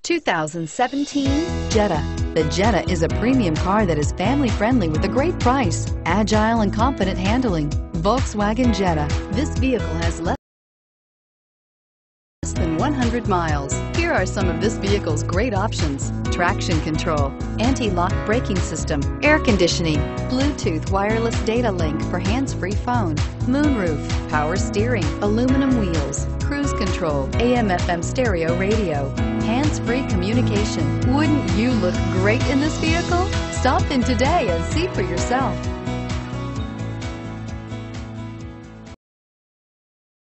2017 Jetta. The Jetta is a premium car that is family-friendly with a great price, agile and confident handling. Volkswagen Jetta. This vehicle has less than 100 miles. Here are some of this vehicle's great options: traction control, anti-lock braking system, air conditioning, Bluetooth wireless data link for hands-free phone, moonroof, power steering, aluminum wheels, cruise control, AM/FM stereo radio, hands-free communication. Wouldn't you look great in this vehicle? Stop in today and see for yourself.